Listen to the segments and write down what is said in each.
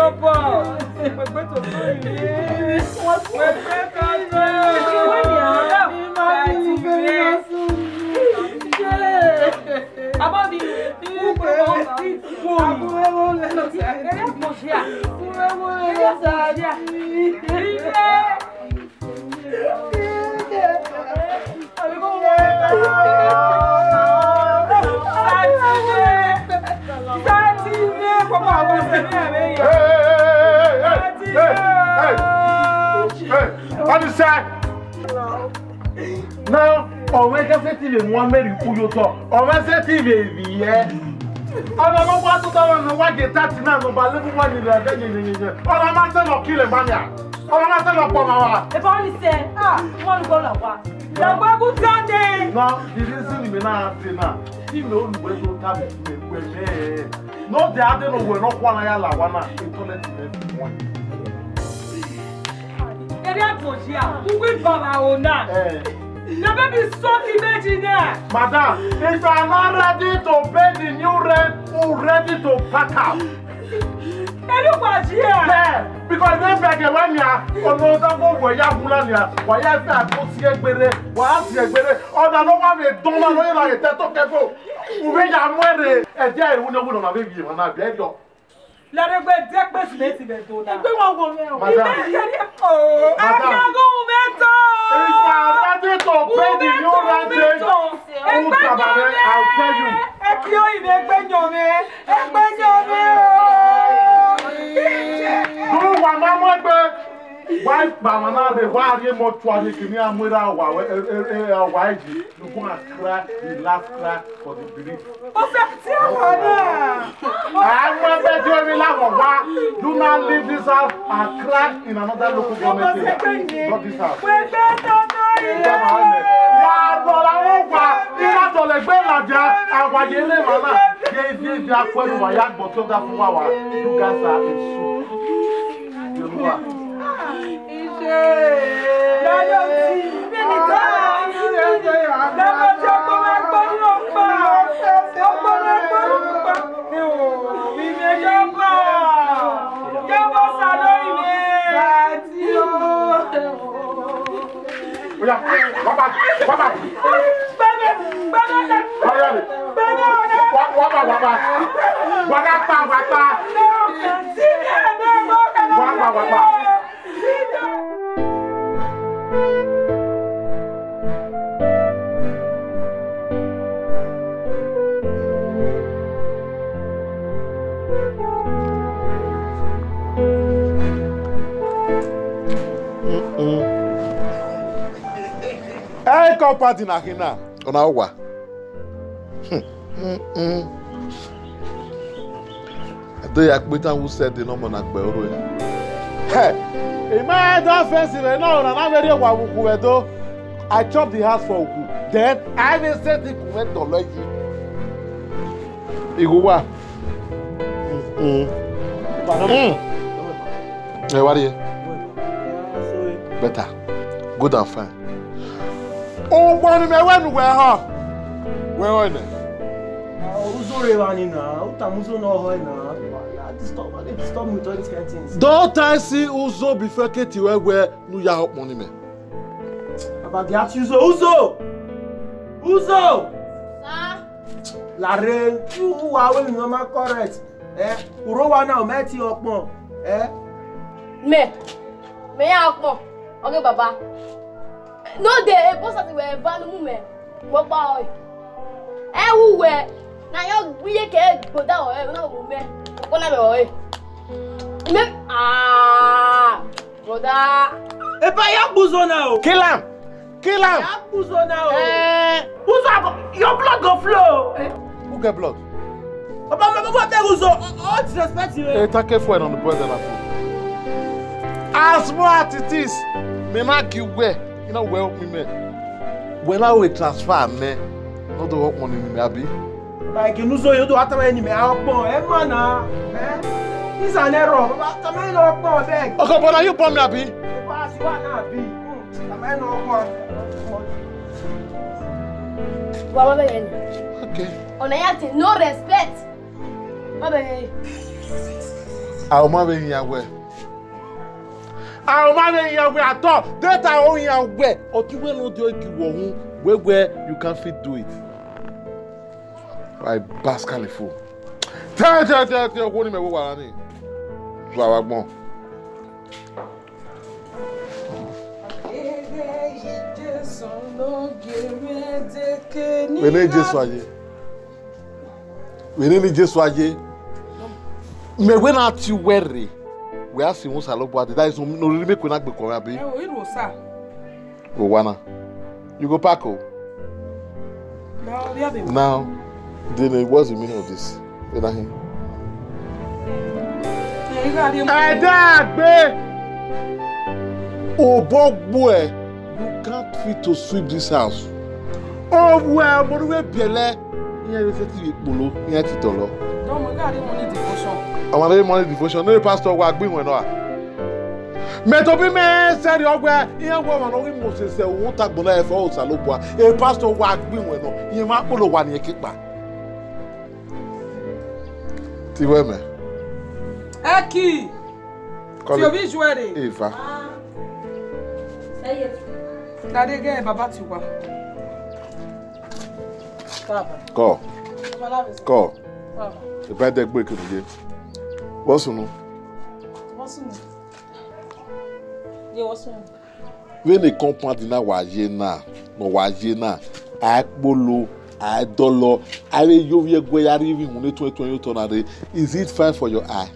What is that? Now, on va faire TV moi mais du coup on va faire TV bien. On va voir tout dans le noir qui tatina on va le voir ni la dernière. On va marcher dans qui le mania. On va marcher dans pas mawa. Et pas on lycée. Ah, moi le la voix. La voix vous tendez. Non, il est maintenant maintenant. Il me on veut tout taper mais no de ade no we no kwana ya la wana internet me. Area Georgia, who will baba ona? Never be so imaginaire. Madam, if you are not ready to pay the new rent, who ready to pack out? Anybody here? Yeah, because they beg when you are on the way you are why you have to see a better, why see a better, or the no one will don't know like that. Okay, who will you wear a day who know what baby when I beg you? Let it be breakfast later than do that. Oh, I can't go better. If you are ready to pay the new rent, I'll tell you. Do one wife Bamana, the warrior more twice to me. I'm without YG. You go and crack the last crack for the belief. I remember doing love. Do not leave this house and crack in another local government. Not this house. Hey, come party na hina. Ona wa. Do ya peta who said the number na gbe oro. Hey, imagine festival no na very wa wuku edo. I chop the house for wuku. Then I will set the kuwet to like you. Igu wa. Hey, what are you? Better. Good and fine. Oh, one me when we are. Where are they? Sorry, Vanina. Utamuso no ho na. Stop with all these kind of things. Don't I see Uzo before Katie where no ya help money me. About the Uzo. Uzo. Sir. La reine, you are well normal correct. Urowa na o meti opon. Me opon. Okay, Baba. No, they both of them were van women. What boy? Who were now your weird go down, no woman. What boy? Brother. If I have buzo now, kill him. I have buzo now. Buzo, your blood go flow. Who get blood? Papa, what they buzo? All disrespect you. Hey, take for on the bread and food. As smart it is, me not you where. You know well me me. When I will transfer me, not the work money me abi. Like you know so you do after any me opon. Man this an error. Come on opon beg. Okay, but are you pon me abi? Pass you na abi. Come on opon. Baba okay. On a no respect. Baba I'll marry here. I'll marry here at all. That I own here where. Or you will not do it where you can fit do it. I bask Califu. Tell, what me what I need. Wow, we need just waje. Me when at you worry. We are seeing salo boy. That is no really make we not be correct. Wana. You go Paco. Now, then what's the meaning of this? Oh, boy, you can't fit to sweep this house. Oh, well, but we be there. You have to bolo. You have to tolo. Don't we got money devotion? I want to money devotion. No pastor wa gbin we no. Me to be me say the ogba. Iyan wo ma no we mo se se won ta gbona e fo osalopo. E pastor wa gbin we no. Iyan ma polo wa ni ekipa. Ti we me. Eki. Ti obi jouer. Eva. Say it. Tade ge baba ti wa. Go. The bad deck break again. What's on? When they comprend na wajena, no wajena, akbolo, adolo, are you we are even when 2020 tonade. Is it fine for your eye?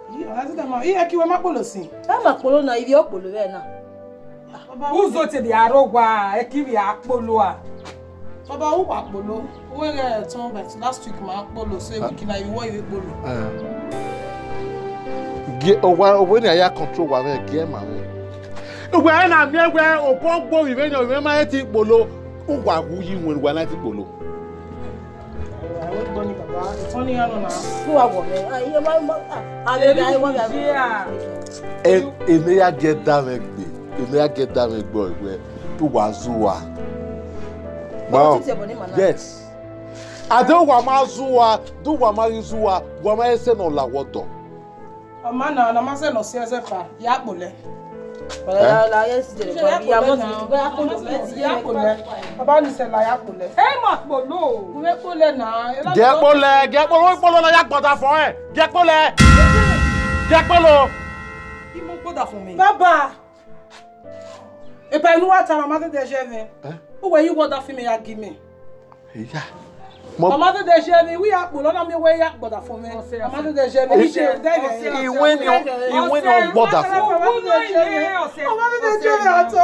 Na ibi okpolo we na. Uzo te di arogwa, ekibi akpolo a. Baba, who akpolo? We get turn back last week ma akpolo say we can you want you akpolo. Get when I control wa me get ma we. We na me we opogbo we me ma ti polo ugwa wu yi won wa na ti polo. And they get damage. They get damage boy where to wazua. Wow. Yes. I don't want mazua, do wa marizua, wa ma ese no la woto. O mana na ma se no se fa, ya pole. La yesterday, ya mo ya pole. Baba ni se la ya pole. Hey ma polo. We pole na. Get polo na ya gbada fun e. Get pole. Get polo. Ki mo gbada fun mi. Baba. E pa inu wa ta mama de jeve. Who were you got that for me? Give me. Yeah. Mama de jeve, we are pulling on me way ya gbada for me. Mama de jeve, he win your gbada for. Mama de jeve ato.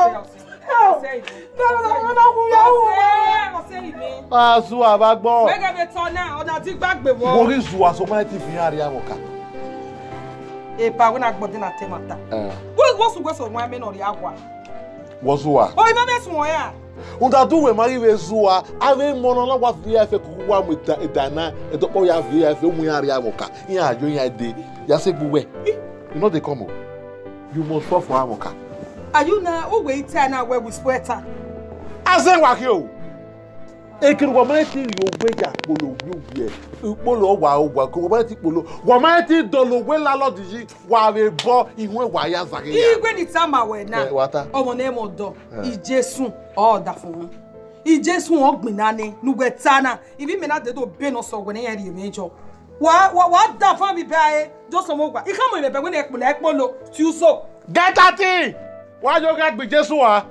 Ah, Zua bagbo. We get me turn now, ona ti gbagbe wo. Wori Zua so ma ti fi ari amoka. E pa we na gbode na temata. Wo so mo me no ri agwa. Wo Zua. O ina be so ya. Unda tu we mari we Zua, ave mono na wa via fe kuwa mu dana, e to po ya via fe mu ari amoka. Yin ajo yin ade. Ya se buwe. You know they come. You must fall for amoka. Are you now who wait now where we sweater? Azen wa ki o. Ekin wo ma ti yo gbeja polo wi polo wa ko wo ma ti polo wo ma ti dolo we la lo diji wa re bo ihun wa ya zage ya igwe ni tama we na omo na mo do ijesun o da fun ijesun ogbin na ni nugwe tana ibi me na de do be no so we na yan ri mejo wa da fun bi bae jo so mo gba ikamo ibe we na ekpolo ti uso get ati wa jo ga gbe Jesu wa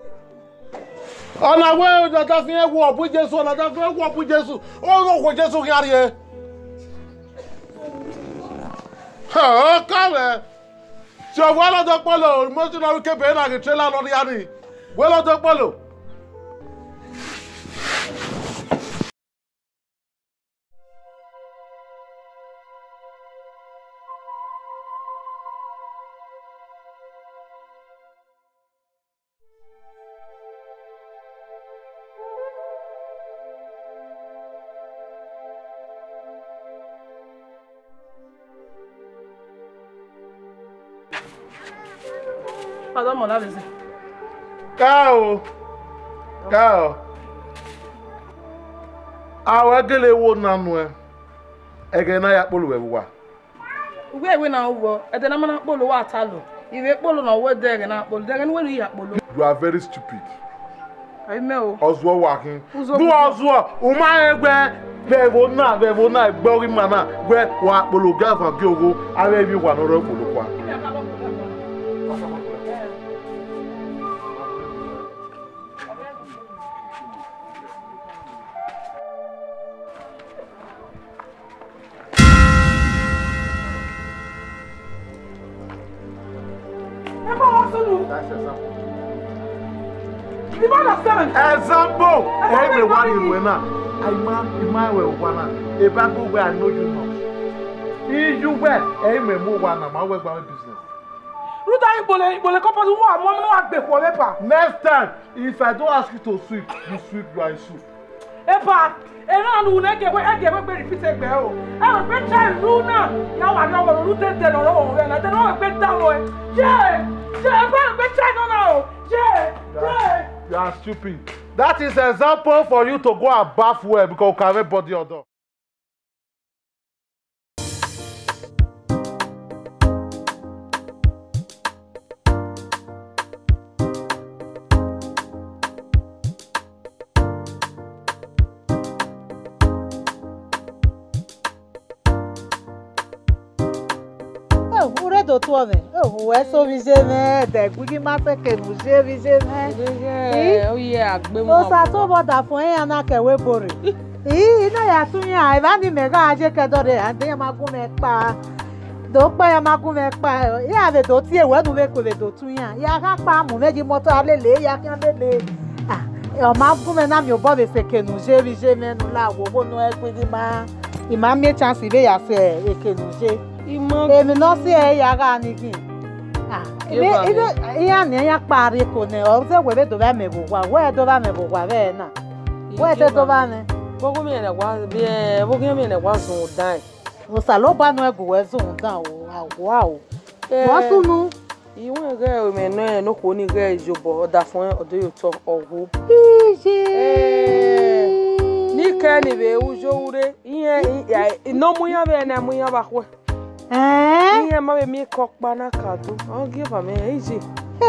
ona we do ta fi ewu obu Jesu ona ta fi ewu obu Jesu o ro ko Jesu ki ari e ha ka me ti o wa lo do polo mo ti lo ke be na ke trailer lo ri ani we lo do polo Pardon, mon avis. Cao. Awa gele wo nanu e. Ege na ya polu we wa. we na ugo. E de na mana polo wa atalo. Iwe polo na we de na polo. De ni we ya polo. You are very stupid. I know. Ozwo working. Do Ozwo. Uma egbe. Bevona gbori mana. Gbe wa polo gava giogo. Awe bi wa no ro polo kwa. Example. Hey, one in winner. I will one. A bank where I know you know. You wear. Hey, me move one. My work my business. Next time, if I don't ask you to sweep, you sweep. You are soup. Epa, ena nu na ge we repeat egbe o. E o pe try ru na. Ya wa na wo ru tete lo wo we na. Te no pe down o. Je pe try no na o. Je. You are stupid. That is example for you to go and bath well because you can't body your dog. Do tuo me o so vi je me de gugi ma fe ke nu je vi je me o ye agbe mo o sa to boda fun yan na ke we bore ina ya tun yan e ba ni me ga je ke do de ande ma gun me pa do pa ya ma gun me pa ya be do ti e we nu be ko le do tun yan ya ka pa mu meji moto alele ya kan lele o ma gun me na mi o bo be fe ke nu je vi je me nu la wo bo nu e pe di ma ima me chance be ya fe e ke nu je èmi no si e ya ga ni kin ibe ya ni ya pari ko ne o se we be do ba me bo wa we do ba me bo wa be na we te do ba ne bogo mi ne wa bi bogo mi ne wa sun dan o sa lo ba no e go we sun dan o awo o wa tunu iwon ge o me no ko ni ge ijobo oda fun odo yo to owo ni ke ni be ujo ure iye no mu ya be na mu ya ba ko Iya ma be mi kokpa na kadu. O give am easy.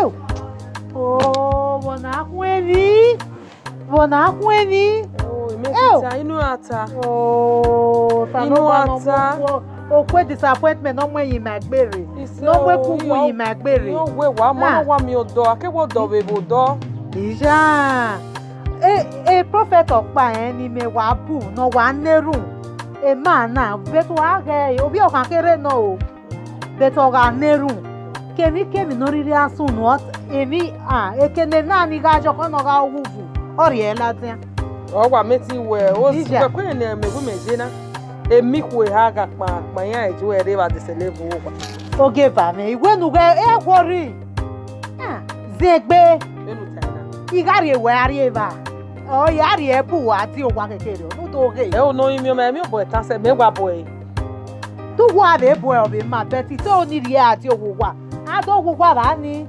Oh, bona kwemi. Bona kwemi. Oh, me ta inu ata. Oh, ta no ata. O kwe disappointment no mo yin ma gbere. No we ku ku yin ma gbere. No we wa mo wa mi odo, akewo do be bo do. Ija. Prophet okpa ni me wa bu no wa nerun. E mana beto age obi o kan kere no o beto ga neru kemi no riri asun no emi ekene na ni ga jo kan no ga wuvu ori e latin o wa meti we o si pe ko ni megu meje na emi ko ha ga pa yan eju ere ba de selebu o oge ba me igwe nu ga e kwori zegbe benu tana igari we ari eba o yari e bu ati o wa kekere o to ge e o no imi o me mi bo ta se me gba bo e to wa be bo e o be ma beti to ni ri ati owo wa a do owo wa ba ni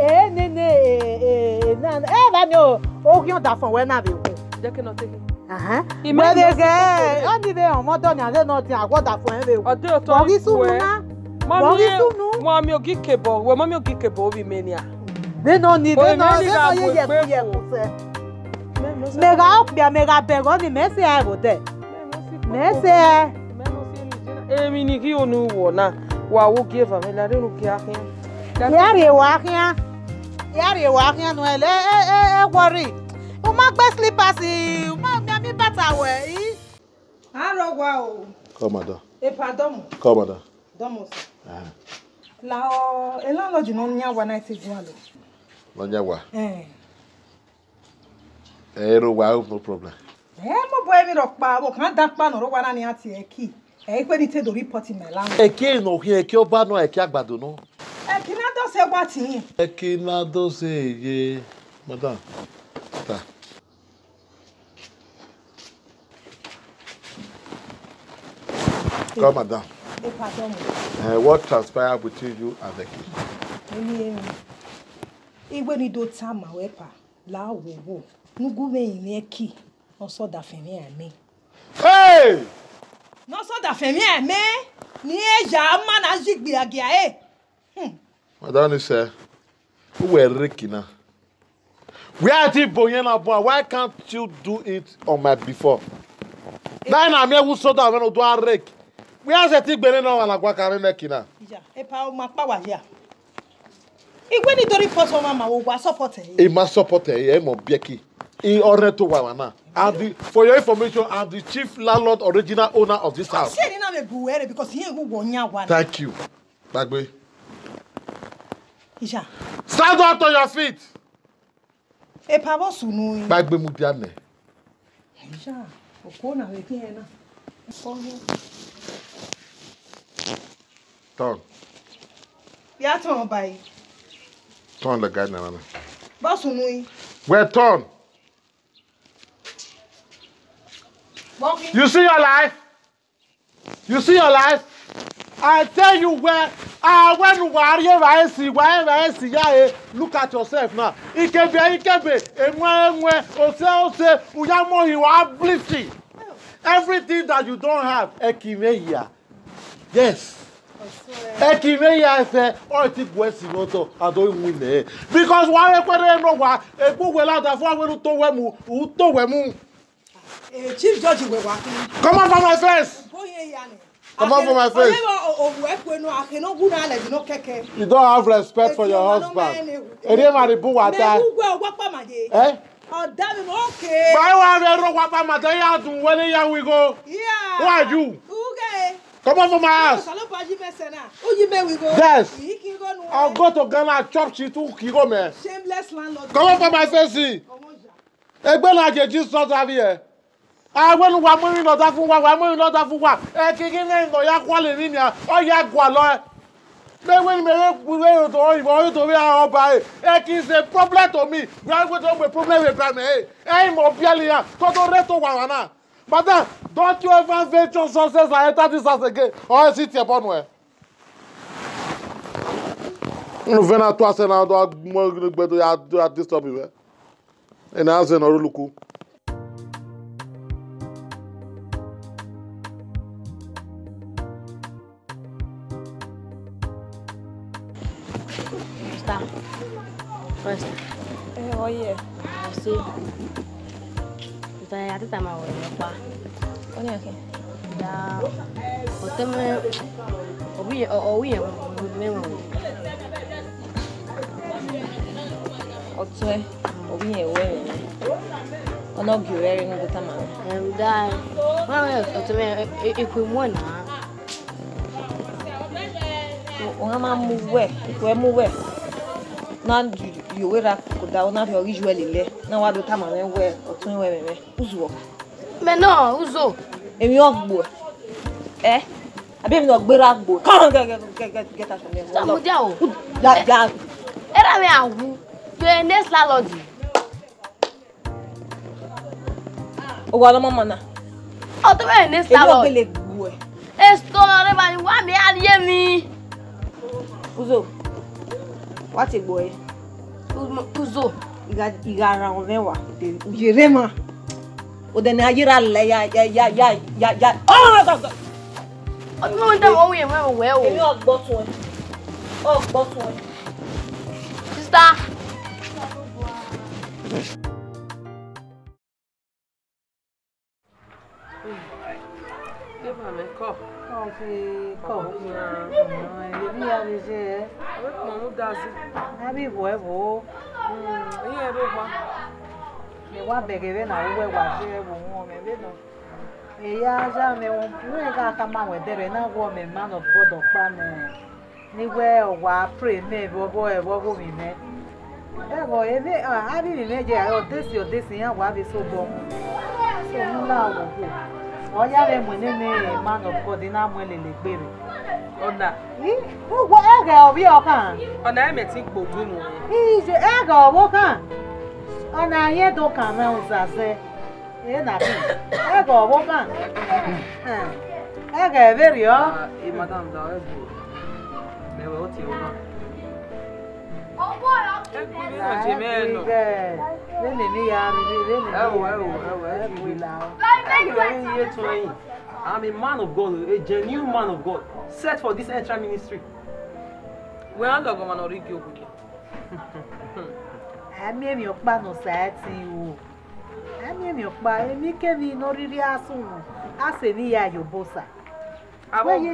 na ba ni o ki on da fun we na be wo je ke no teke ime de ge o ni be on mo do ni ale no ti agboda fun e be wo ode o to ri sunu na mo mi o gi kebo we mo mi o gi kebo bi menia be no ye ku se mega opia mega bego ni mese ai bode mese emi ni ki onu wo na wa wo give am la renu ki akin yari wa kian no ele worry o ma gbe slippers o ma mi bata we yi aro wa o Come madam. E pardon Come madam. domo la o elano ji no nya wa na ti gwa lo No nyawa. No problem. Mo boy mi ro pa o kan da pa no ro wa na ni ati e ki. E pe ni te do report in my land. Eke no hi eke oba no eke agbado no. E ki na do se gba ti. Eke na do se ye. Madam. Ta. Come madam. Pardon. What transpired between you and the king? Igwe ni do tama wepa la wo nugu me yin ki no so da femi ame. Hey! No so da femi ame. Ni ya mana jigbi agia Madam say, who were Rikina? Where did Boyena born? Why can't you do it on my before? Then I'm here who saw that when I do a rake. Where is the thing better now? And I go carry Nekina. Yeah, a power my power here. If when you don't report on Mama, who was supported? He must support a Mobieki. In order to Wawana. And for your information, I'm the chief landlord, original owner of this house. Because he who won ya one. Thank you. Bagbe. Isha. Stand up on your feet. E pavo sunu. Bagbe mudiane. Isha. Okona wekiena. Turn. Ya turn by. Turn the guy now. Basunu. Where turn? You see your life? You see your life? I tell you where when you are here, I see, look at yourself now. It can be, and when, Ose, Uyamo, you are blissy. Everything that you don't have, Ekimeya. Yes. Ekimeya say, oh, it is West Moto, I don't win it. Because why, a book will out of one to Wemu, who to Wemu. Chief Judge, we're walking. Come on from my face. Come on from my face. You don't have respect for your husband. Eh? Oh, damn it, okay. Why we go? Yeah. Who are you? Okay. Come on from my house. Yes. I'll go to Ghana and chop shit too. Shameless landlord. Come on from my face. Jesus not have here. I went to one not that for one, not that for one. Kicking in or ya quality in ya, or ya quality. Then when we to be our by it is a problem to me. We are going to have a problem with me. I'm more Pialia, Toto Reto Wana. But then, don't you ever venture success I enter this house again, or I sit here upon where? You ven à toi, c'est là, doit me disturber. Et là, c'est un reloucou. First. Oh yeah. See. Saya ada sama orang apa? Oh yeah, okay. Ya. Oteme. Obi memang. Otwe. Obi ewe. Ono giwere ngo tama. Dai. Mana oteme ikumu na. O ama muwe, muwe. Na you were kuda ona fi original ile na wa do tama we otun we me uzo me no uzo emi ogbo abi emi no gbera gbo get out from there samudia o ja era me awu to next landlord o wa lo mama na o to me next landlord emi ogbele gbo store ba ni wa mi aliye mi uzo what a boy uzo igara onwewa de ujirema odene ajira le ya oh my god o tun won da won we o emi ogbotun sister man of God anywhere or pray me boy me me. I didn't imagine your this here why be so bomb. So now oh yeah, man of God in our money. Ona. Who what egg be okan? Ona me think gbogbo. Is the egg or wokan? Ona here do kan na usase. E na bi. Egg or wokan? Egg very o. E madam da egg. Me wo ti o na. Oh boy. Egg bi no je me no. Lele ni ya ri lele. I'm a man of God, a genuine man of God. set for this extra ministry. We are not going to read you. Ami mi okpa no saati o. Ami mi okpa emi ke mi no riri asun. Ase ni ya yobosa. Madam,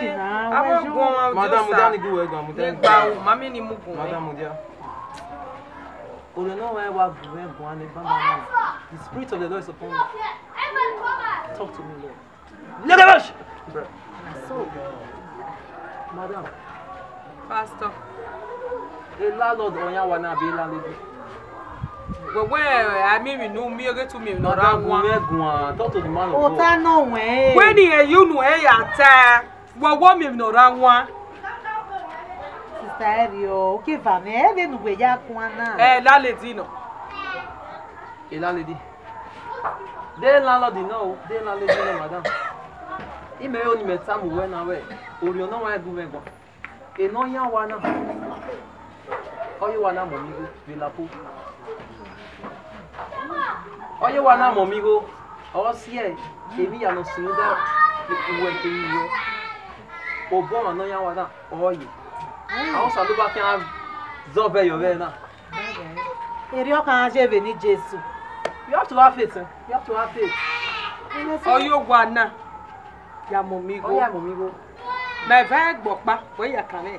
Mudia go we go, Mudia. Mami ni mugu. Madam Mudia. Oh, no, why we go and the Spirit of the Lord is upon me. Talk to me, Lord. Legabash! So, Madam. Pastor. The landlord onya wana be landlady. Well, I mean, we know me get to me no Madam, one. talk to the man of O God. ta no we. When you know ata, what me no ran one. Sister Erio, que va me e de no we ya kwana. La lady no. The landlady. The landlord no, the landlady no, madam. Ime oni metamu we na we. Ori ona wa egu we go. E no ya wana. Oye wana momigo de la po. Oye wana momigo. O si e emi ya no sunuda uwe ke iwe. Obo no ya wana oye. Awon sa lo ba kan zobe yo be na. Erio kan je be ni Jesu. You have to have faith. You have to have faith. Oyo wana. Ya momigo. Oya momigo. My bag bokpa, where you can.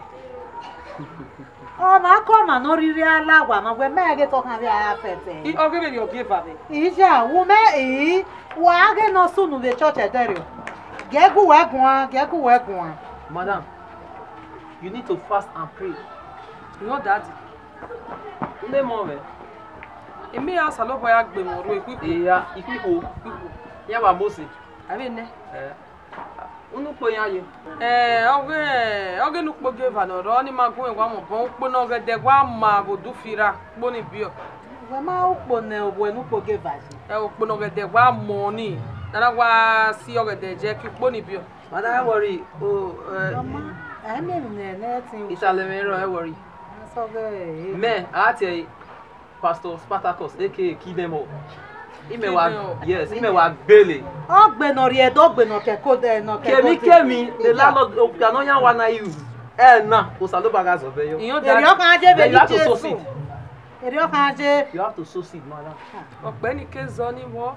O ma ko ma no riri ala wa ma we me ge to kan bi aya fete. I give you give me. Ija wo me e wa ge no sunu be church eterio. Ge ku we gun. Madam, you need to fast and pray. You know that? Nde mo me. Emi ya salo boya gbe mo ro iku. Iya, iku. Ya wa Mose. Abi ne. Unu po yan ye. Oge nu po give an ro ni magun wa mo bon po na oge de wa ma go du fira po ni bio. We ma upo ne obo enu po ge vaji. O po na oge de wa mo ni. Na wa si oge de je ki po ni bio. Madam, worry. Mama, I mean ne tin. Isalemero, worry. So ge. Me, ati Pastor Spartacus, aka Kidemo. Yes, ime wa gbele. Ogbe no ri edo gbe no ke ko de no ke. Kemi, the landlord of Kanoya wanna use. Na, osalo bagas of yo. Erio kan je be ni Jesu. Erio kan je. You have to sow seed, madam. Ogbeni ke zo ni wo.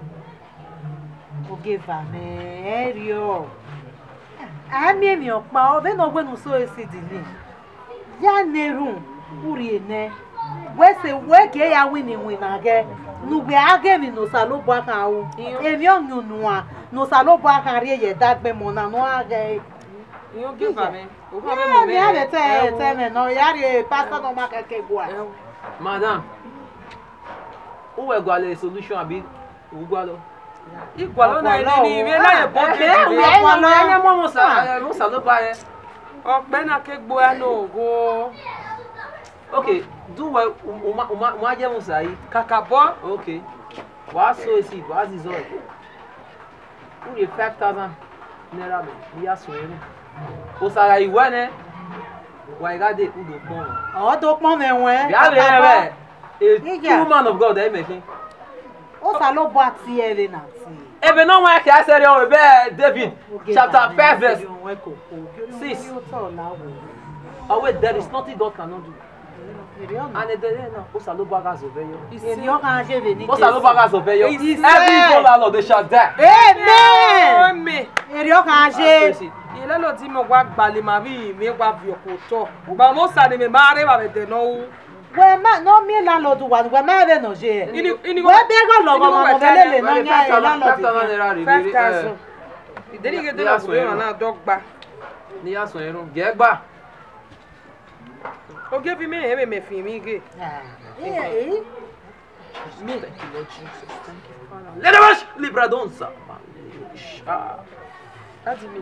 O ge va me Erio. Ami mi opa o be no gbe no so seed ni. Ya nerun uri ene. We ke ya win age. Nugbe age mi no salo bo aka o. Emi onyunu a no salo bo aka ri ye dagbe mo na no age. You give me. O Ha me mo me. Ya te me no ya ri pastor no ma ke gwa. Madam, who will go a solution abi ugwalo? Igwalo na ni we na e bo ke. Mo salo ba ye. Ogbe na ke gbo ya no go. Okay, do well. Uma je musai. Kakabo. Okay. What so is it? What is all? Who the 5,000 naira me? Ya so ere. O sara iwe ne. Wa ga de udo pon. O do pon me wen. Ya be a true man of God e making. O salo bo ati ere na ti. Ebe no wa ka sere o be David chapter 5 verse 6. Oh wait, there is nothing God cannot do. And no, Osalo Bagas over you. Osalo Bagas over you. Every landlord they shall die. Amen. Erio kanje. Ile lo ti mo gwa gbale ma bi mi gwa bi okoto. Ba mo sa ni me mare ba be de no. We ma no mi landlord wa we ma be no je. We be go logo ma mo belele no nya landlord. 5,000. Ideri ge de la so na dogba. Ni aso erun ge gba. O give me me fi mi ge. Me thank you Lord Jesus. Thank you Father. Let us libradonsa. That's me.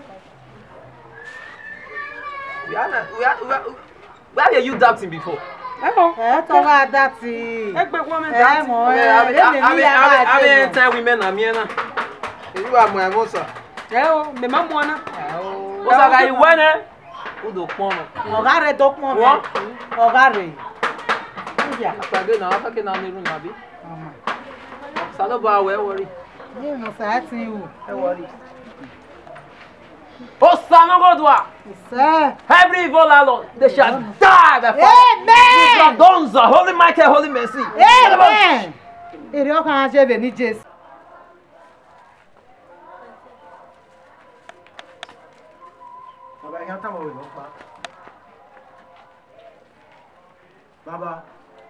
Where are you doubting before? To wa dati. Egbe woman that. Mo I mean, tell women amiena. You are my mosa. Me mamona. Osa ga iwane. Udo pon. Ogare do pon me. Ogare. Ya. Pade na aka ke na niru na bi. Salo ba we worry. Ni no sa tin o. E worry. Osanogodwa. Sir. Every evil landlord, they shall die by fire. Amen. Donza, Holy Michael, Holy Mercy. Amen. Eri ọkàn ajẹ́ bẹ̀ ní Jésù. Baba, you can't tell me what Baba.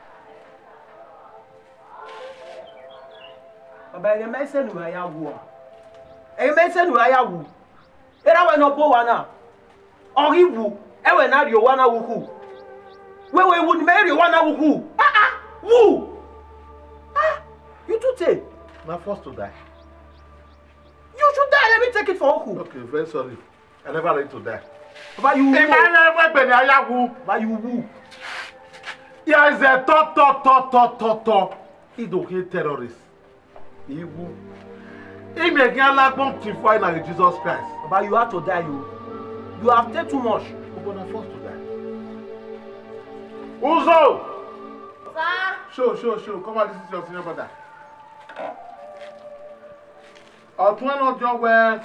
Baba, you may say no ayawu. You may say no ayawu. Era we no bo wana. Oriwu, e we na rio wana wuku. We wu ni me rio wana wuku. Wu. You too take. I'm forced to die. You should die. Let me take it for Oku. Okay, very sorry. I never ready to die. But you But you woo. Here is a tot. He don't hate terrorists. He woo. He make a lot of people in Jesus Christ. But you have to die. You have taken too much. But I'm forced to die. Uzo! Sir. Show. Come on, this is your senior brother. Ọ̀tún ọjọ́ wẹ́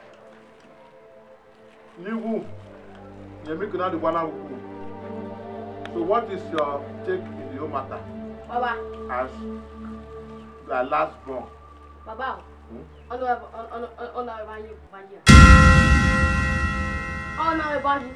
níwú yẹ̀mí kò náà di wàhálà wùkú. So what is your take in the whole matter? Baba. As the last born. Baba. Ọ̀nà ìbáyé. Ọ̀nà ìbáyé.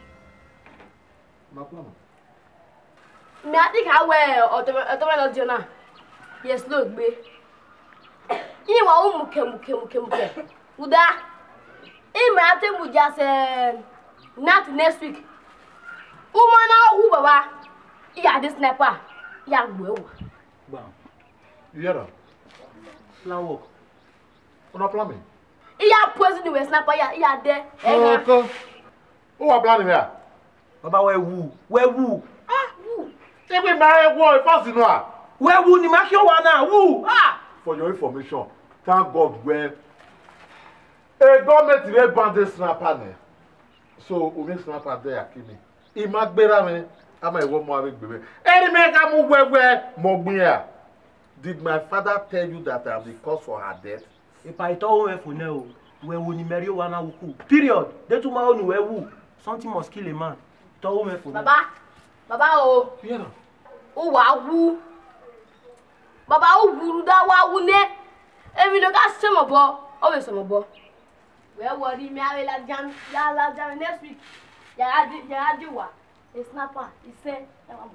No problem. Mi àti kàwé ọ̀tọ́mẹ́ lọ́jọ́ náà. Yes, look, babe. Iwa muke. Uda. Ime ate muja se not next week. Umana hu baba. Ya this sniper. Ya gbewa. Bam. You hear that? Plan work. Una plan me? Ya poison we sniper ya there. Okay. Who are planning here? Baba we wu. Wu. Even my boy first you know. We wu ni ma kio wa na wu. For your information, thank God well. A government will ban this snapper. So we make snapper there kimi. Imagbera me, ama iwo mo avec bebe. Any make am wewe mogbiya. Did my father tell you that I am the cause for her death? If I told you for now, we wu ni meri wa na wuku. Period. De tu ma onu we wu. Something must kill a man. Told me for now. Baba o. Yeah. O wa wu. Baba o guru da wa wu ne. Emi no ka semo bo, o we semo bo. We worry me I la jam next week. Ya adi wa. E snapper, e say ya wa mo.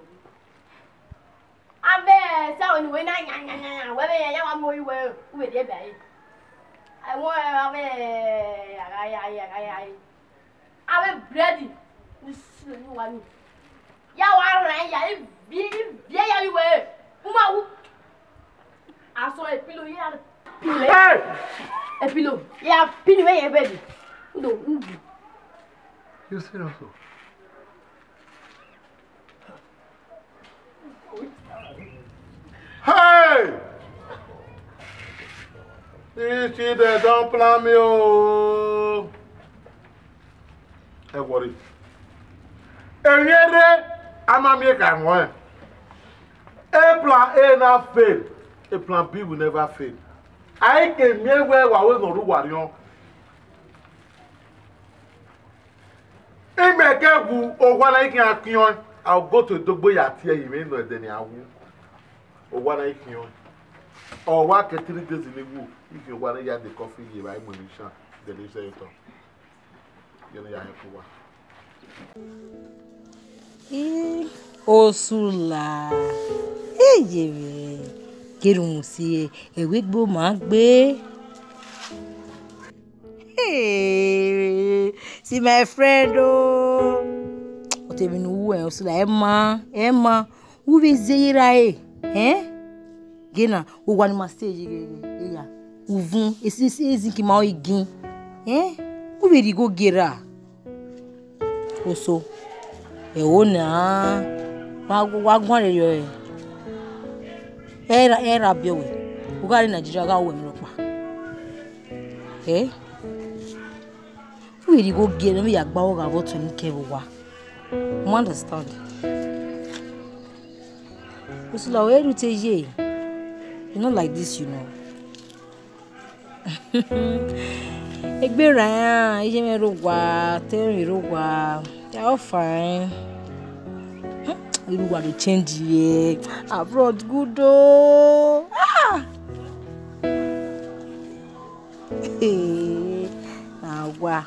Abe sa oni we na nya. We be ya wa mo we dey be. I want abe ay. Abe bread. This no one. Ya wa ran ya e bi ya you we. Uma wu. Aso e pilo ya. Hey! E pilo. Ya pini we e bedi. Ndo ugu. You serious? Hey! This kid don't plan me oh. Hey, worry. Enyere amami ka nwe. A plan A na fail. A plan B will never fail. I can never wa no ru warion. Imeke wu ogwana ikin akiyon. I'll go to Dogbo Yatia, you may know then I will. Or what I can. Or what can 3 days in the woo. If you want to get the coffee, you buy munition. Then you say it. You know, you Osula. Hey, Kirumusi, a wigbo magbe. Hey, see my friend, oh. Even who else like Emma, who is there? Gena, who one must say, yeah, who is this easy Kimau again? Who will you go get her? Also, a owner, what one of your era bill, who got in a jagger when who will you go get me a bow of what to cable? You understand? Usula, where do you take ye? You're not like this, you know. Egbera, ije me rogwa, tell rogwa. They are fine. You want to change ye. Abroad good though. Ah. Now wow.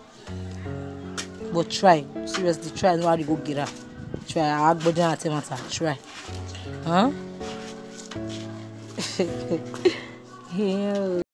But try. Seriously, try. No how to go get her. Try. I'll go down at matter. Try. Huh? Yeah.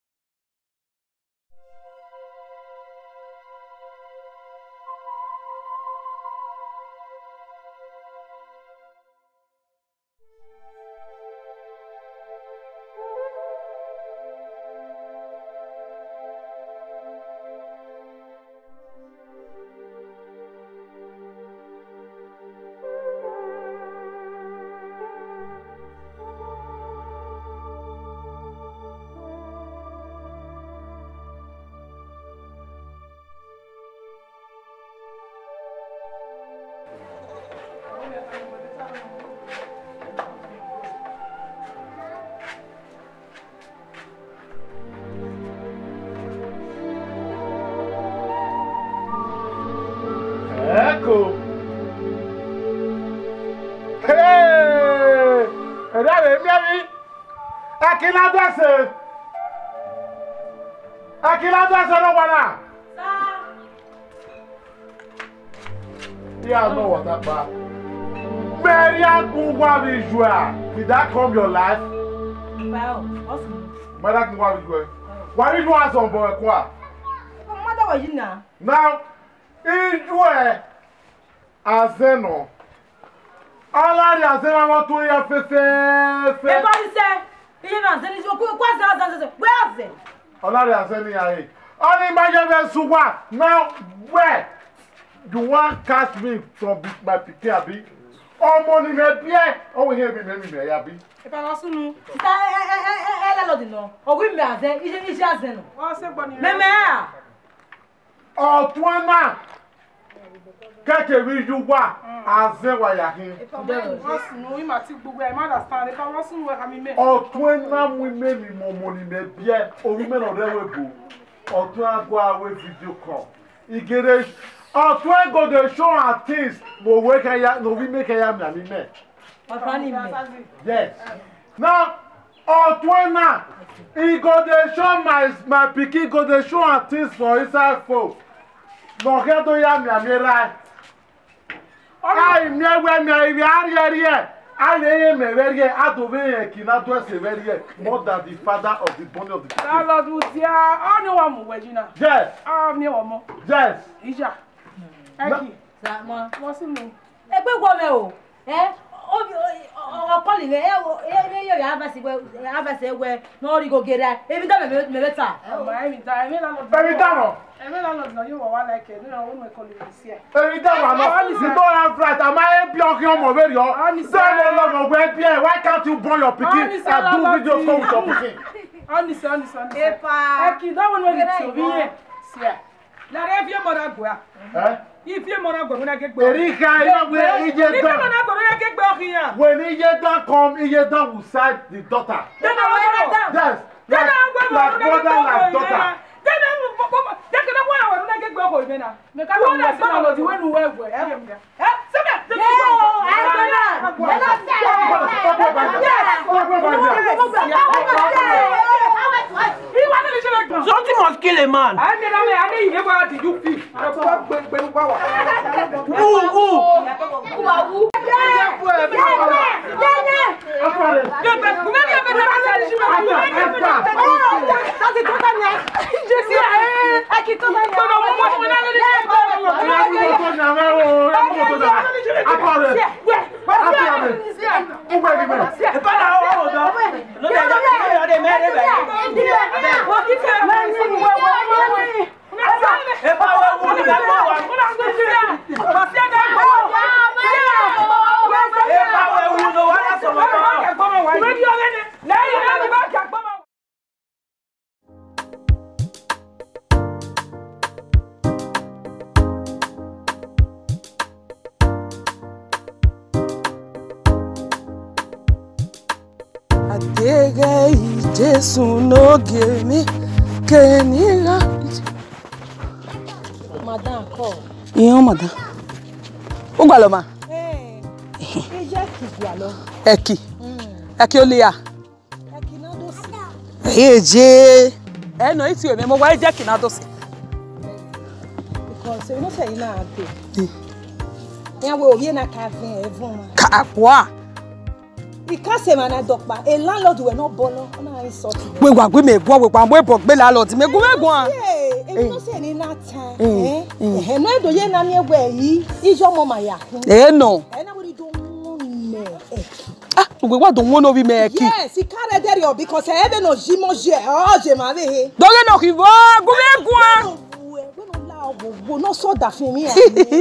Ecco! Hey! Regardez, Miami! À qui l'adresse? À qui l'adresse, non, voilà? Yeah, I know what that bad. Maria Gungwa Visual. Did that come your life? Well, what's Maria Gungwa Visual. Why did you want some boy? What? mother was you now? Now, Ijwe Azeno. Alari Azeno want to hear fefe. Everybody say, you know, then you go where is it? Alari Azeno here. Only my Suwa. Now, where? You want catch me from my pikin abi? Ọmọ ni me bie. Oh, here be me abi. E pa lo sunu. Ela lo di no. O wi me azen, ije azen no. Wọ́n ṣe gbọ́ ni. Meme a. Ọ̀túnna. Keke wi ju wa azen wa ya hin. Wọ́n sùn ní ìmọ̀ àti gbogbo ẹ̀ má understand. Ẹ pa wọ́n sùn wẹ̀ kàmí mẹ́. Ọ̀túnna mu me ni mo ni me bie. Orí me no rewe bo. Ọ̀tún go away video call. Igere Ọ̀tún go dey show her things. Mo we kan ya no we make ya mi me. Ọ̀tún ni me. Yes. Now, Ọ̀túnna, he go dey show my pikin go dey show her things for inside phone. No get to ya mi right. Ai mi we mi ri ari e. Ai me very a do ve ki na do se very more than the father of the body of the pikin. Lord Utia, ó ní wa mu weji na. Yes. Ó ní wa mo. Yes. Ija. Eki. Sa mo. Wọ́n sì mú. E pe gwo me o. O poli me e yo ya abase we no ri go gera. Ebi da me beta. Ọmọ ẹ̀mí ta ẹ̀mí lánàá. Very down. Ẹ̀mí lánàá náà yóò wà wá like nínú àwọn ọmọ ẹ̀kọ́ lè sí ẹ̀. Every time I'm not, you don't have right. Am I blocking your video? Don't love your why can't you burn your pikin and do video call with your pikin? Honestly. Epa. Eki, that one wey dey be here. See. Na re fi mo na gwa. Eh? If mo na gwa mo na ke gbo. Erika, you know If mo na gwa mo na ke gbo khiyan. when Ijedan come, Ijedan will side the daughter. Then I want that. Yes, like brother, like daughter. Then I want na ke gbo ko ime na. Me ka no na say na di wey nu we gwe. Something must kill a man. Adega Jesu no give me kenira madam call. Iyo madam. O gba lo ma. Eki. Eki o le ya. Eki na do si. Eje. No iti o me mo wa eki na do si. Because you know say you na ate. Yan we obi na ka vin evun. Ka kwa. Because man na dokpa, a landlord we no bolo, na insult. We gwa gbe me gwo we pa mo ebo gbe landlord me gun megun. Eh, you know say ni na time. No do ye na mi egbe yi, ijo mo ma ya. No. Na we do me. We wa don won obi me eki. Yes, he carry there yo because e be no jimo je, je ma be he. Do ye no kivo, gun megun. We no so da fin mi. When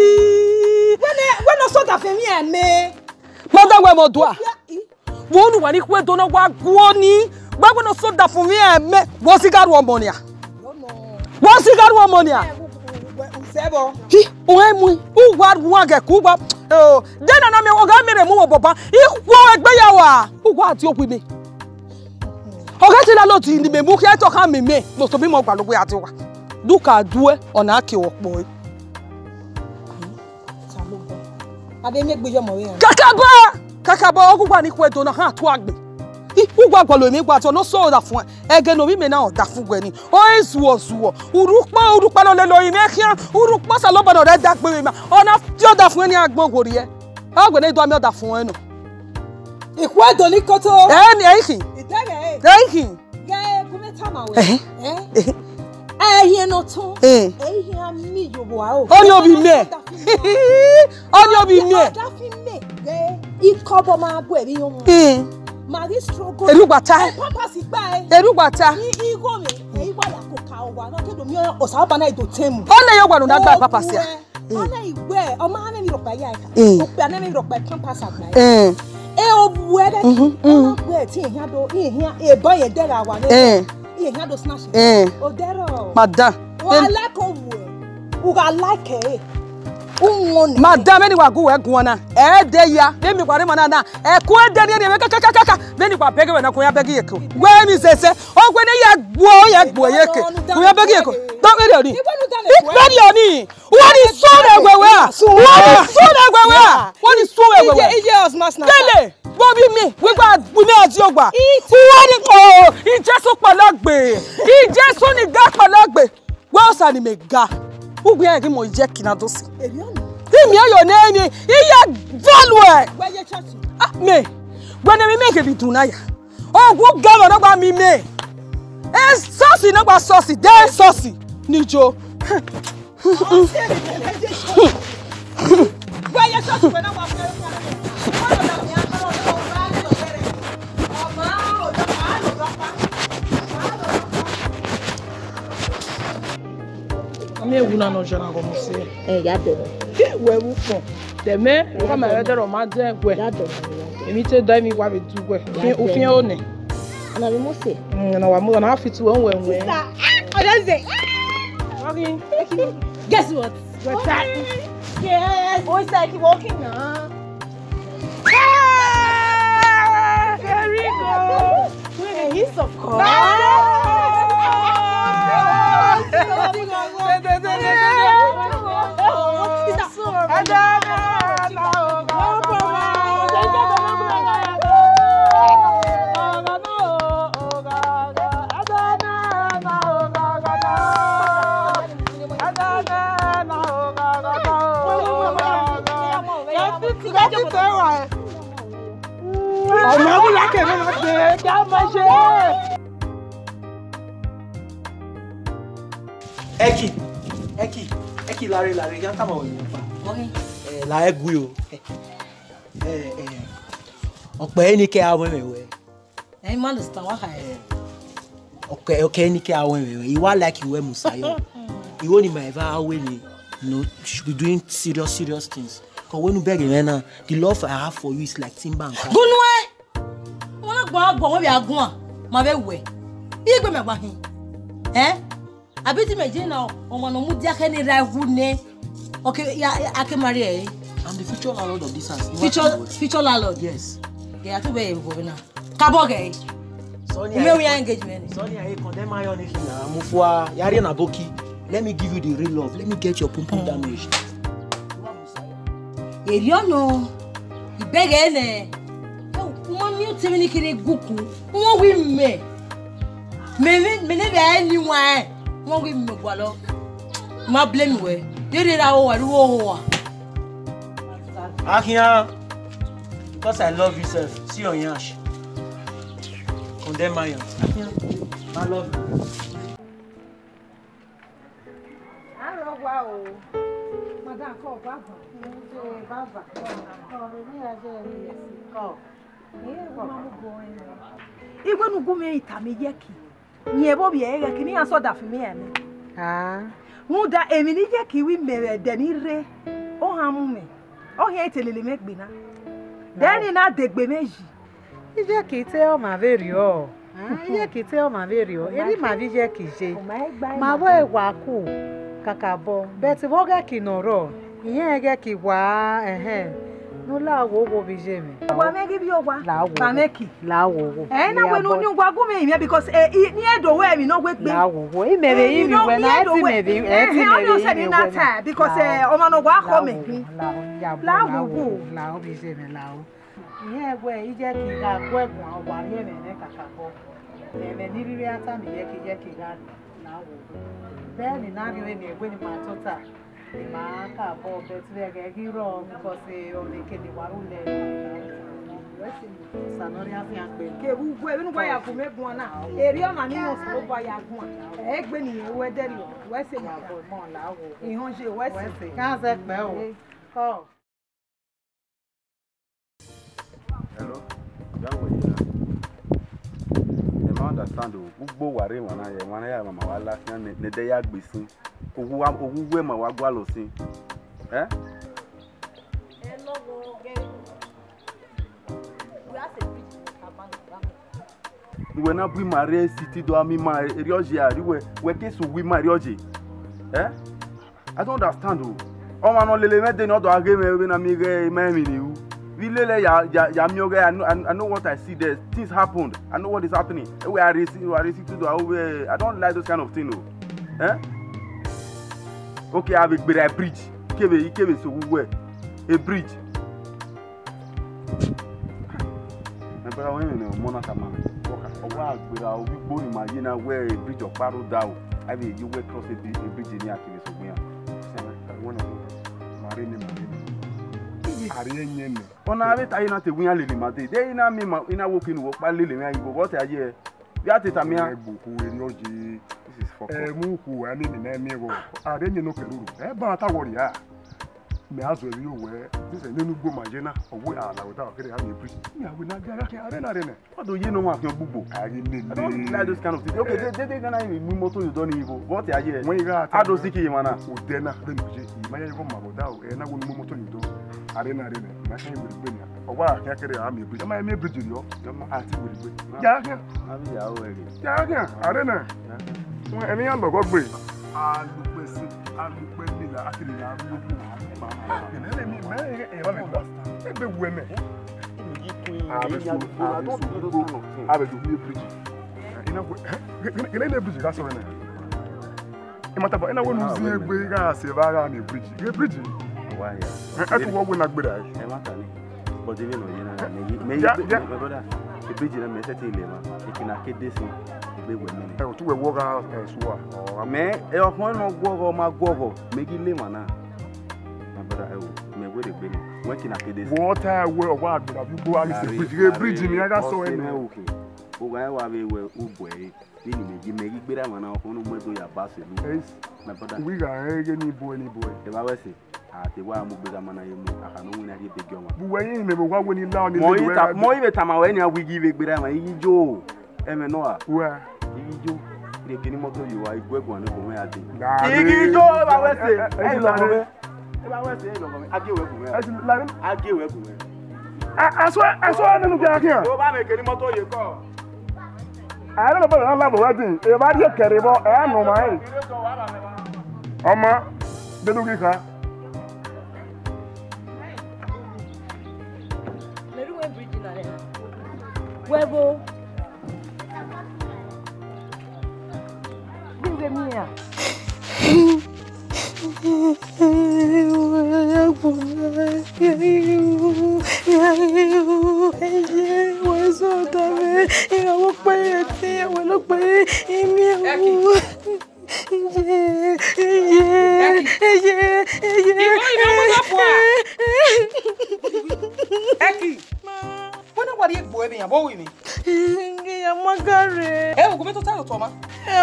no so da fin mi me. Madam we mo do a. Wonu wa ni kwe to na wa guo ni gbagbo no so da fún mi me wo sigaru omo ni a wo sigaru omo ni a sebo hi o e mu u wa ge ku gba de na me wo ga mere mu wo boba ikwo egbeyawo a u wa ati okwi mi o ga ti la lo ti ni me mu ke to ka mi me lo so bi mo gba logbo ati wa duka duwe ona ake opo ade me gbe yo mo we kakaba ogugwa ni kwedo na ha to agbe ugwa gwalo mi gwa to no so da fun ege no mi me na o da fun gwe ni o esuo urupa no le lo ime kian urupa sa lo bodo re da gbe mi ona ti o da fun ni agbon gori e agbe ni do mi o da fun enu ikwedo ni koto ni ehin ehin ge kumeta ma we ehin no to ehin ami yo wa o oni obi me oni obi me ikobo ma gbo eri yo mari struggle erugbata papa si gba erugbata igo me iwa ya ko ka o wa no kedo mi o sa ba na ido temu o le yo gba no na gba papa si a ona iwe o ma na mi ro pa ya ka o pe na mi ro pa papa sa gba o bu ere ona gbe ti ehan do ehan e bo ye dera wa ne ehan do snatch o dero madam o like o bu ga like madam eni wa gu egun na de ya be mi kware mana na eku de ni me kaka be ni kwa bege we na kun ya bege yeko we mi sese o gbe ni ya gbo yeke kun ya bege yeko do me ni igbadi oni woni so na gwe we woni so we ije osmas na kele bo bi mi we gba bu mi ati ogba woni ko ijesu pologbe ijesu ni ga pologbe wo sa ni me ga ugbe ya ki mo je kinadosi mi ayo na ni iya value gbe church me gbene mi make bi tunaya ogun galo no gba mi me sauce no gba sauce de sauce nijo gbe ye church we na wa fe me wuna no jona go mo se ya de we wu fun teme o ma re dero ma de gwe emi te do mi wa be du gwe ofin o ne na bi mo se na wa mo na fit won we we I don't say okay guess what what's that yes boy say keep walking now there we go yes of course Eki lare yan ta mo yin pa. La egu yo. Ope ni ke awon mewe. I understand what I Okay ni ke awon mewe. You want like you we musayo. You only my ever awe ni. No, should be doing serious things. Cause when you beg me the love I have for you is like timber and car. Gunwe. Wona gbo we bi agun ma be we. Igbe me gba hin. Abi ti meje na omo no mu dia ke ni rival ne. Okay, yeah, I can marry her. I'm the future landlord of this house. Future landlord? Yes. Yeah, I to be involved now. Kaboge. Sonny, we engagement. Sonny, I condemn my own na mufua yari na boki. Let me give you the real love. Let me get your pum damaged. Eriono. Ibegene. One new timing kiri guku. One we me. Me never anyone. One we me gwalo. Ma blame we. You did our Akia, because I love you, self. See your yash. Condemn my yash. I love you. Wow. Madam, call Baba. Baba. Even who go me itami yeki. Niebo bi ega kini aso da fi me eme. Ah. Mu da emini yeki wi mere deni re. O ha mu me. O he telele me gbina. Deni na degbe meji. Ije ki te o ma veri o. Ije ki te o ma veri o. Eri ma vi je ki je. Ma bo e wa ku. Kakabo. Beti voga ki noro. Iye ege ki wa no la wo bi je me. Wa me give you wa. Ba meki. La wo. Na we no ni gwa go me because ni edo we mi no gbe gbe. La wo. I mere yi bi we na eti me bi. Because o ma no gwa ko me. La wo. La wo bi je me la wo. Iye gwe ije ki ga gwe gun awa ye me ne kakabo. Me ni ri ata mi ye ki ga la wo. Then in any way, when my total, the marker for better hero because on the Kenny Warule. Sanoria Fianque. When why I could make one area man was by Yagua. Egg when you were there, West in Honji West. Can't that bell? Oh. Hello? I understand ugbo ware wana ya mama wala ne de ya gbesin owu we ma wa gwa lo sin we na bui mare city do ami ma rioje ari we kesu wi ma rioje I don't understand o ma no lele me de no do age me na mi ge ma mi ni u I know what I see there. Things happened. I know what is happening. We are racing to do. I don't like those kind of things. Okay, I have a bridge. Kebe so we a bridge. But I want to Monaco man. We go in my where a bridge of Paro down. I mean, you will cross a bridge in Yakis. One of them. On a bit I not a win lily mate. They in a me in a walking walk by lily. I go what I hear. We are Tamia Buku in your G. This is for Muku. I mean, in a mirror. I didn't know Peru. But I worry. Me as well you were. This is no go Majena or we are without getting a preach. I will not get arena. What do you know of your boo? I don't like those kind of things. Okay, they're gonna be motor you don't evil. What I hear? When you got I don't see him, Mana. Then I go Magodao and I will motor you do. Arena, my hand will bring you. Or why I can't carry a bridge. Am I a bridge? Your auntie will be. Yeah, Arena. Any other God bring. I look actually. Water where what have you go and bridge me I saw him okay. O ga wa be we ugwe ni me gbera wana onu mo do ya basse my brother we ga any boy e ba we say ati wa mo gbera mana ye mu aka no wona ri be gyo ma bu we yin me wa woni la ni mo ibe tama we ni awi give gbera ma yi jo eme no a wa yi jo le kini moto yo wa igwe gun ni ko mo ya de yi jo ba we say e lo mo be I swear, I don't know. I don't know about another wedding. If I get terrible, I know my. Oma, the Lugica. Huevo. Give me here. Wọ́n sọ̀tọ̀ mi, ìyàwó pé ẹtí ẹ̀wọ̀n ló pé èmi ẹ̀wọ̀n. Eki. Wọ́n wá rí egbò ẹbí yàn bọ́ wì mí. Ìyá Magare. Ẹ wò gómìnà tó tààrọ̀ tọ̀ ma.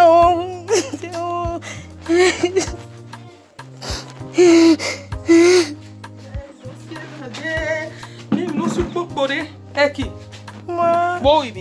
Ní ìlú sí gbogbo dé. Eki. Bọ́ wì mí.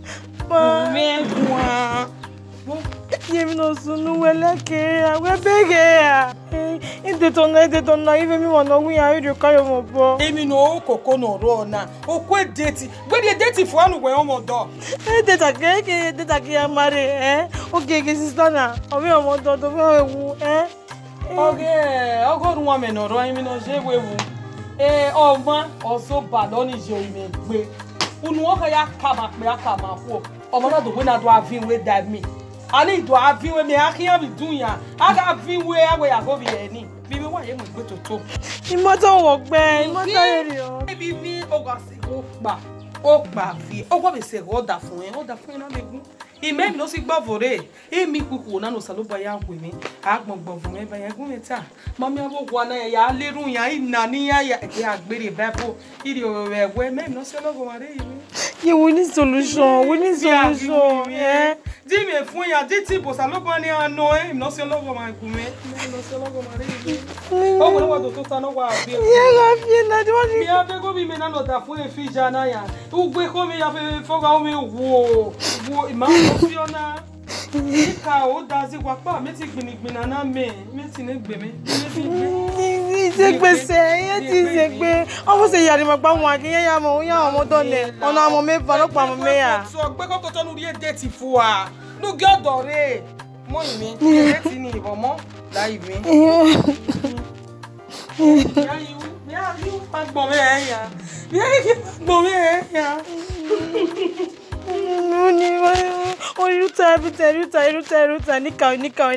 Mẹ́wàá. Yemi no sunu weleke awe bege ya. Inde tona ife mi wona wi ya iri kayo mo bo. Emi no koko no ro na. O kwe date. Gbe dey date for anu we omo do. Data ke ya mare Okay ke sister na. Omi omo do do fe ewu Okay, ogorun wa me no ro emi no se wewu. Ọmọ oso ba lo ni je ime gbe. Unu o ka ya kama pe akama fo. Ọmọ na do we na do avin we die me. Ani do avin we me akiyan bi dunya. Aga avin we awe ya go bi eni. Bibi wa ye mo gbe toto. Imoto wo gbe, imoto eri o. Bibi o ga se o gba fi. O gba be se o da fún na megun. Ime mi no si gbo vore. Emi kuku na no saloba ya gwe mi. Agbongbon fún me ba yan gun meta. Mami abo gwa na ya lerun yan ina ni ya ke agbere befo. Iri o we me mi no se logo mare yi. Yeah, we need solution. Dis me fún ya diti bo saloba ni ano mi no se logo ma gun me. Mi no se logo mare yi. O wo wa do to ta no wa bi. Na di won mi ave go bi me na no da fún e fi jana ya. U gbe ko mi ya fe fo ga o mi wo ma Fiona, Ika o dazi wapa me ti gbinigbina na me ti ne gbe me. Se gbe se, ye ti se gbe. O se yari ma pa won akin ya mo do le. Ona mo me fa lo pa mo me ya. So gbe ko to nu ri e date fu wa. Nu ge odore. Mo mi ti ni ibo mo la ibi. Ya you pa gbo me ya. Ya ki gbo me ya. Ruta, nika.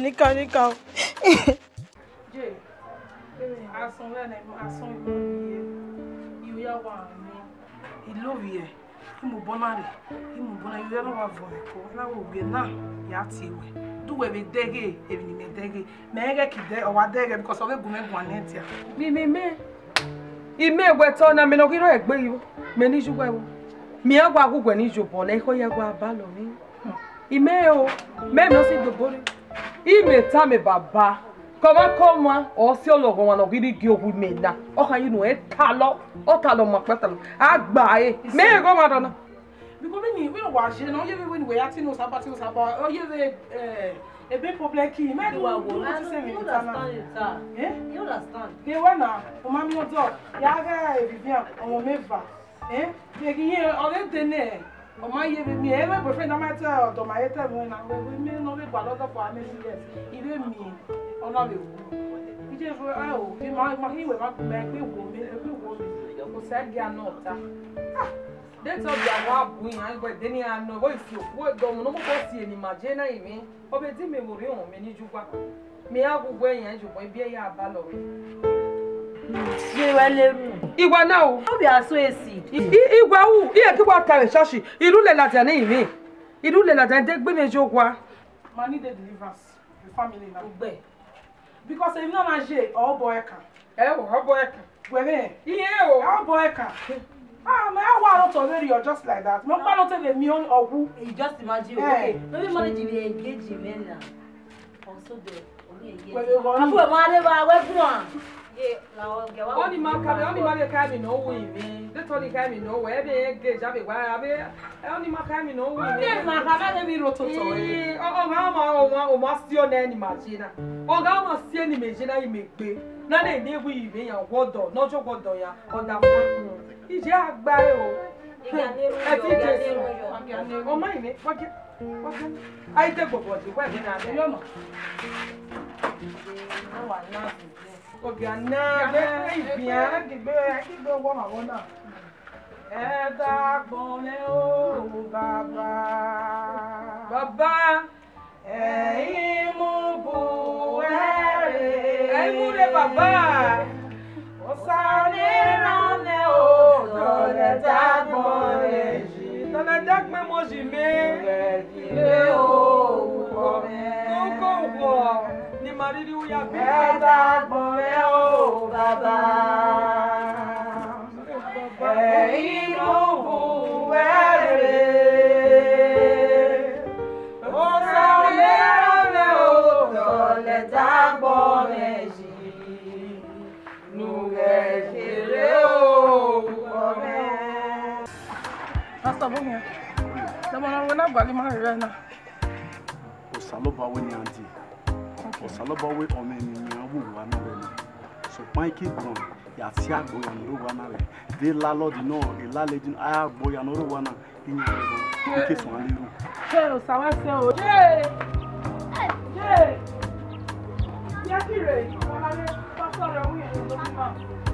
Jay, asan wena asan you ya wa mi. Ilovi e. Imu bona you ya no wa vo ko. Na wo gbe na ya ti we. Do we be dege, e bi ni me dege. Me ge ki de o wa dege because of egun megun anetia. Me. Ime gbeto na me no kiro egbe yo. Me ni jugwe wo. Mi agwa gugwe ni jobo na iko ya gwa balo mi. Ime o, me no si dobore. Ime ta me baba. Koma o si ologun wa no gidi gi ogu me na. O kan yinu e talo mo petalo. Agba e. Me go ma dona. Because me we wa je no ye we we ati no saba. O ye we e be problem ki me do wa wo. You understand? You understand? Ke wa na, o ma mi o do. Ya ga e Vivian, o me va. Ye ore tene o ma ye mi e we boyfriend na ma tell do ma ye tell me na we me no we gba lọ́dọ̀ for amezi years ire mi ona le wu ije fo o bi ma hiwe ma pe wo mi ko se gi ana ota de to bi àwọn abu yan gbe de ni ana wo isi wo do mo no mo ko si eni ma je na imi o be di me mo ri on mi ni jugwa mi agugbo eyan jugbo bi e ya ba lo we Igwa na o. How be aso esi? Igwa wu, iye ki wa kare church. Iru le la jani imi. Iru le la jani de gbe me jogwa. Ma need the deliverance. The family na gbe. Because if no na je, o boy kan. O boy kan. Gwere. Iye o boy kan. Me I want to marry you just like that. Mo pa no tell me on ogu. You just imagine. Okay. Maybe marriage dey engage men na. Also there. Afu e ma de ba we fun. Oni ma kami no wi mi. De to ni kami no we be ge ja be wa be. Oni ma kami no wi mi. Na ka na mi roto to e. O ma si o na ni machina. O ga ma si ni machina yi me gbe. Na na de wi mi yan wodo, no jo wodo ya. O da fun. Ije agba e o. O ma ni wake. Ai de gbogbo di we na de yo no. Awa na Ogana be bien gbe wo ma wona e da gbon le o baba imu bu ere imu le baba o sare ra bàbá. Ẹ̀yin ló bù wẹ́rẹ́. Ó sáré rẹ̀ ó tọ̀lẹ̀ dágbọ́ méjì. Nùgẹ̀ kéré ó kọ̀mẹ́. Pastor Bunye, lọ́mọdé wọn náà gbàlẹ́ máa rẹ̀ náà. Osalobawe ni auntie. Osalobawe ọmọ ènìyàn wò wá náà rẹ̀ náà. Ṣùgbọ́n ike gbọ̀n yàtí àgbò yàn ló wà náà rẹ̀. Dé lálọ́dì náà, ìlàlejò àgbò yàn ló wà náà. Ìyẹn rẹ̀ bọ̀, ike sùn alẹ́ rù. Ṣé o sàwá ṣe o? Ṣé yá kí rè bàbá rẹ̀ pásọ̀ rẹ̀ wúyẹ̀ ní lórí náà.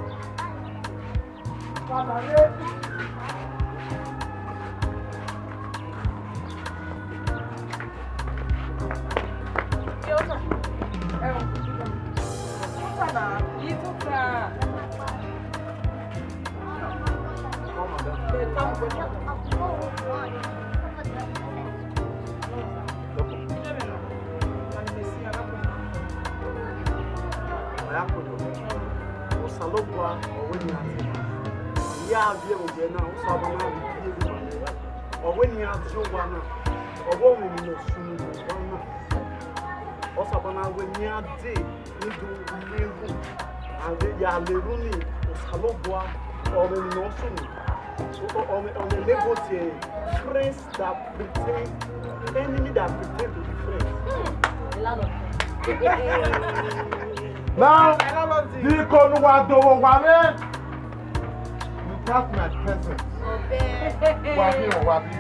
Bàbá rẹ̀. Osaloba ọwọ́ ni àti ìyá àbí ọ̀gbẹ́ náà ó sábà náà rí bí ewu ọwọ́ ni àti ọwọ́ náà ọwọ́ mi ni mo sún ní ọwọ́ náà ó sábà náà wẹ́ ní àdé níbi ilé-ìwò àdé yà lérú ní Osaloba ọ̀rẹ́ ni wọ́n sùn ní ọ̀nà lẹ́gbọ̀ọ́ tiẹ̀ friends that pretend enemy that pretend to be friends. Now, you can do what you got my present. Wabi or Wabi.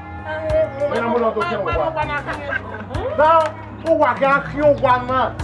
Now, who was got you 1 month?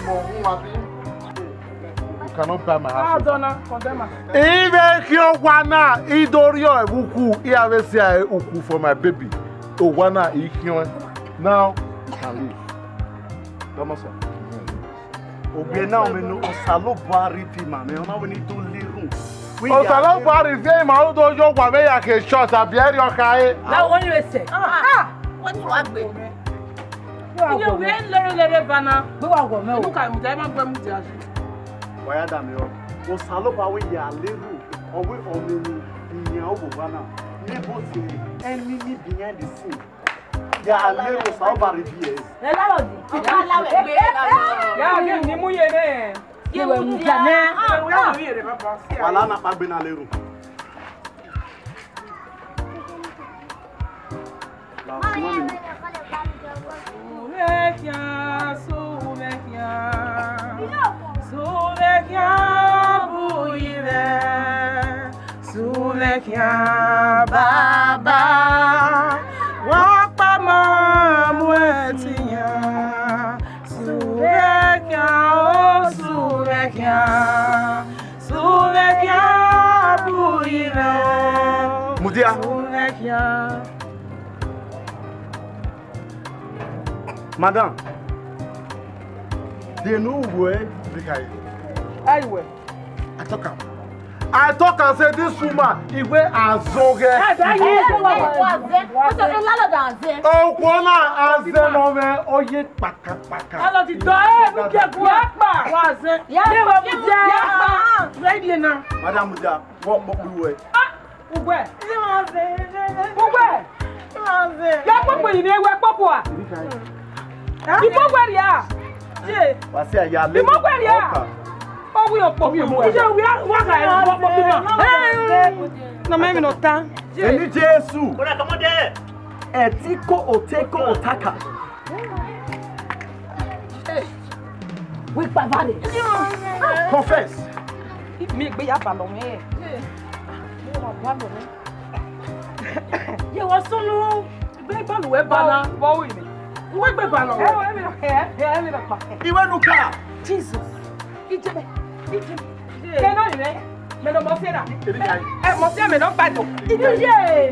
You cannot buy my house. Even you 1 month, Idorio Uku, Iavesia Uku for my baby. Oh, 1 month, now you can leave. Thomason. Obe na o menu Osaloba rifi ma me ona we ni to liru. Osaloba rifi ma o do yo wa me ya ke short abi eri okai. Na won we say. What you agbe? Ile we lere bana. Gbe wa go me o. Mu ka mu ja ma gbe mu ti asu. Wa ya da me o. Osaloba we ya liru. Owe o menu iyan o bo bana. Nebo ti enemy behind the scene. Ya liru Osaloba rifi e. Ya ke ni mu ye ne. Ye we mu ja ne. We ye re baba. Wala na pa gbe na leru. La suma ni. Sulekia buire. Sulekia baba. Wa pa ma muetia. Sulekia o sulekia. Sulekia buire. Mudia. Sulekia. Madam, they know where the guy is. Anyway, I talk and say this woman, he wear a zoge. Oh, Kwana, Azen, Ome, Oye, Paka, Paka. I love the door, we get Guapa. Was it? Yeah, ready now. Madam Mudia, what we wear? Where? Where? Yeah, what you need? Where Papa? Before where ya? What's that? Ya live. Before where ya? Oh, we are popping. We are no, maybe not time. Any Jesu. Come on there. Etiko Oteko Otaka. With my body. Confess. Me be up along here. You was so low. Big ball, we're banner. Boy. What be ballon? Iwe nuka. Jesus. Ijebe. Ke no ire. Me no mo se da. Mo se me no pa to. Ije.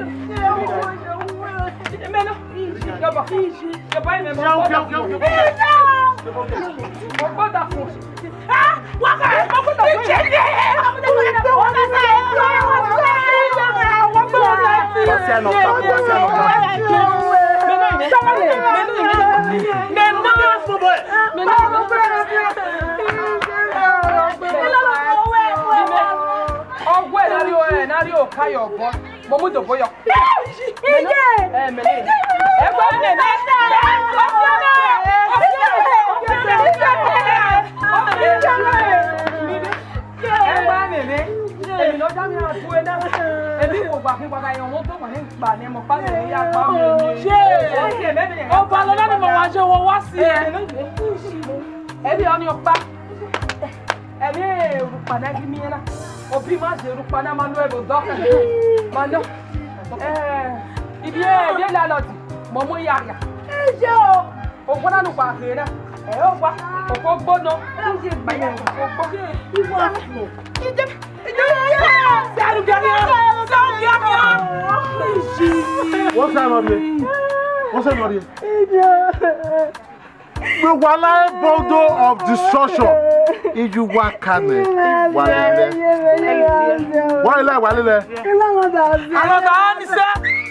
Me no. Yo ba. Yo ba me mo. Yo. Mo pa da fo. Ah, wa ka. Mo pa da fo. Ije. menari o kayo bo. Mo mu do boyo. Mele. Èmi ló dá mi àpò ẹ̀ náà. Èmi kò gbà fún bàbá ẹ̀yàn wọn tó wà ní ìgbà ní mo bá lè ní àgbà mi ni. Ṣé ọba lọ́lá ni mo wá ṣe wọ́n wá sí ẹ? Ẹbí ọ ni ọba. Ẹbí èrùpàdé kí mi yẹn náà. Òbí máa ṣe èrùpàdé máa lọ ẹ̀rọ dọ́kẹ̀. Máa lọ. Ibi ẹ̀ lálọ́dì, mo mú yàrá. Ẹ ṣe o. Ògbọ́n náà ló pa àpè náà. Ẹ ó wá. Òpó gbóná. Ẹ ṣe gbàyà. Òpó ìwọ àpò. What's that on you? What's that on you? The Wala Bodo of destruction. If you walk Kane, Walile.